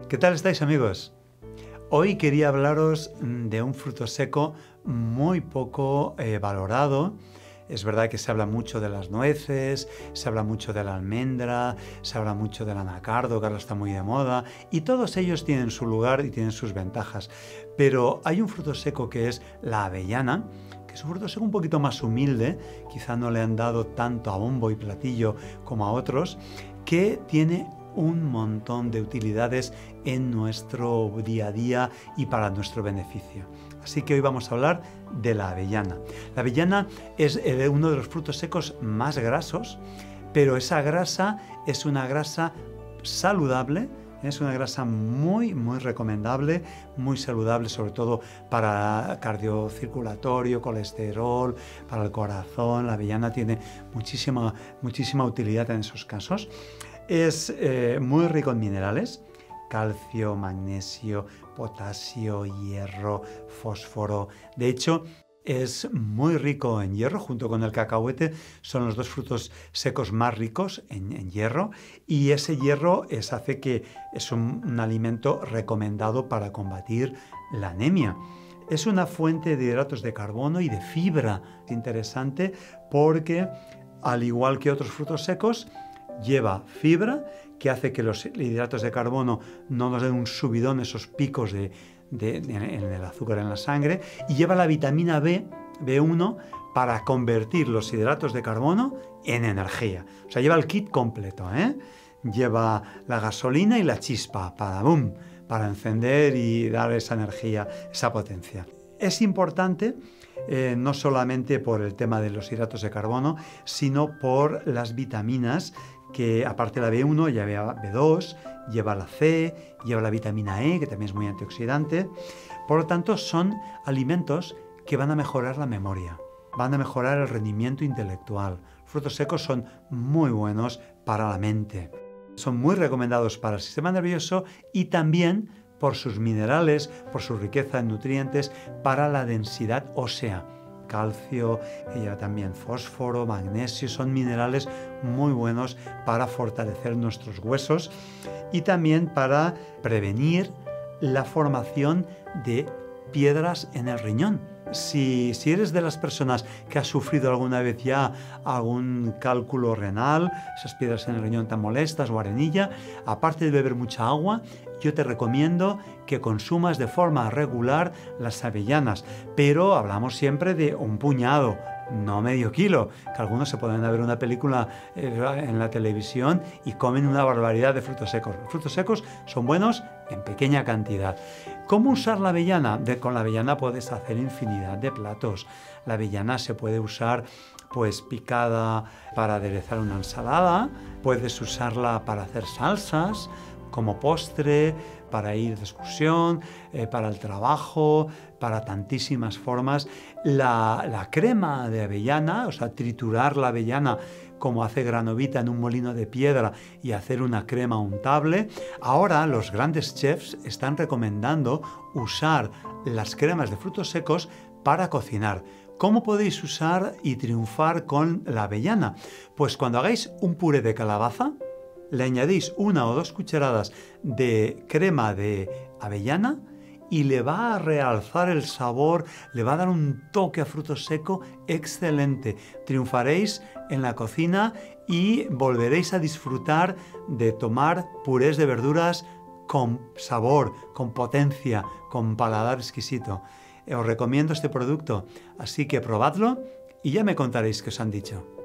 ¿Qué tal estáis, amigos? Hoy quería hablaros de un fruto seco muy poco valorado. Es verdad que se habla mucho de las nueces, se habla mucho de la almendra, se habla mucho del anacardo, que ahora está muy de moda, y todos ellos tienen su lugar y tienen sus ventajas. Pero hay un fruto seco que es la avellana, que es un fruto seco un poquito más humilde, quizá no le han dado tanto a bombo y platillo como a otros, que tiene un montón de utilidades en nuestro día a día y para nuestro beneficio. Así que hoy vamos a hablar de la avellana. La avellana es uno de los frutos secos más grasos, pero esa grasa es una grasa saludable, es una grasa muy recomendable, muy saludable, sobre todo para cardiocirculatorio, colesterol, para el corazón. La avellana tiene muchísima utilidad en esos casos. Es muy rico en minerales, calcio, magnesio, potasio, hierro, fósforo. De hecho, es muy rico en hierro, junto con el cacahuete, son los dos frutos secos más ricos en hierro, y ese hierro hace que es un alimento recomendado para combatir la anemia. Es una fuente de hidratos de carbono y de fibra. Interesante porque, al igual que otros frutos secos, lleva fibra que hace que los hidratos de carbono no nos den un subidón, esos picos en el azúcar en la sangre, y lleva la vitamina B1 para convertir los hidratos de carbono en energía. O sea, lleva el kit completo, Lleva la gasolina y la chispa para encender y dar esa energía, esa potencia. Es importante no solamente por el tema de los hidratos de carbono, sino por las vitaminas que, aparte de la B1, lleva B2, lleva la C, lleva la vitamina E, que también es muy antioxidante. Por lo tanto, son alimentos que van a mejorar la memoria, van a mejorar el rendimiento intelectual. Frutos secos son muy buenos para la mente. Son muy recomendados para el sistema nervioso y también por sus minerales, por su riqueza en nutrientes, para la densidad ósea. Calcio, que lleva también fósforo, magnesio, son minerales muy buenos para fortalecer nuestros huesos y también para prevenir la formación de piedras en el riñón. Si eres de las personas que ha sufrido alguna vez ya algún cálculo renal, esas piedras en el riñón tan molestas o arenilla, aparte de beber mucha agua, yo te recomiendo que consumas de forma regular las avellanas, pero hablamos siempre de un puñado, no medio kilo, que algunos se pueden ver una película en la televisión y comen una barbaridad de frutos secos. Los frutos secos son buenos en pequeña cantidad. ¿Cómo usar la avellana? Con la avellana puedes hacer infinidad de platos. La avellana se puede usar pues picada para aderezar una ensalada, puedes usarla para hacer salsas, como postre, para ir de excursión, para el trabajo, para tantísimas formas. La crema de avellana, o sea, triturar la avellana como hace Granovita en un molino de piedra y hacer una crema untable. Ahora los grandes chefs están recomendando usar las cremas de frutos secos para cocinar. ¿Cómo podéis usar y triunfar con la avellana? Pues cuando hagáis un puré de calabaza, le añadís 1 o 2 cucharadas de crema de avellana y le va a realzar el sabor, le va a dar un toque a fruto seco excelente. Triunfaréis en la cocina y volveréis a disfrutar de tomar purés de verduras con sabor, con potencia, con paladar exquisito. Os recomiendo este producto, así que probadlo y ya me contaréis qué os han dicho.